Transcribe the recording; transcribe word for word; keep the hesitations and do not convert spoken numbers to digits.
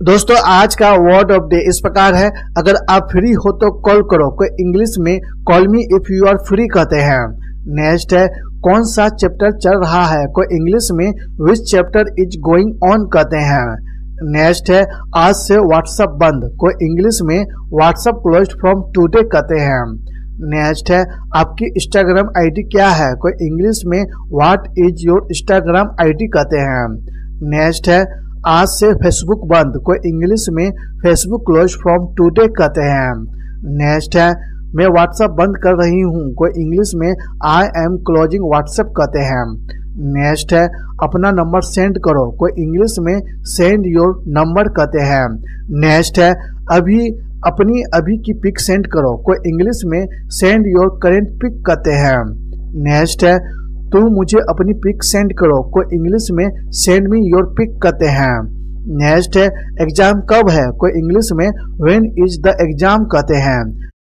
दोस्तों आज का वर्ड ऑफ डे इस प्रकार है, अगर आप फ्री हो तो कॉल करो। कोई इंग्लिश में call me if you are free कहते हैं। नेक्स्ट है कौन सा चैप्टर चल रहा है, कोई इंग्लिश में which chapter is going on कहते हैं। नेक्स्ट है आज से व्हाट्सएप बंद, कोई इंग्लिश में व्हाट्सएप क्लोज्ड फ्रॉम टुडे कहते हैं। नेक्स्ट है आपकी इंस्टाग्राम आईडी क्या है, कोई इंग्लिश में what is your Instagram ID कहते हैं। नेक्स्ट है आज से फेसबुक बंद, कोई इंग्लिश में फेसबुक क्लोज फ्रॉम टुडे कहते हैं। नेक्स्ट है मैं व्हाट्सएप बंद कर रही हूँ, कोई इंग्लिश में आई एम क्लोजिंग व्हाट्सएप कहते हैं। नेक्स्ट है अपना नंबर सेंड करो, कोई इंग्लिश में सेंड योर नंबर कहते हैं। नेक्स्ट है अभी अपनी अभी की पिक सेंड करो, कोई इंग्लिश में सेंड योर करेंट पिक कहते हैं। नेक्स्ट है तू मुझे अपनी पिक सेंड करो, कोई इंग्लिश में सेंड मी योर पिक कहते हैं। नेक्स्ट है एग्जाम कब है, कोई इंग्लिश में व्हेन इज द एग्जाम कहते हैं।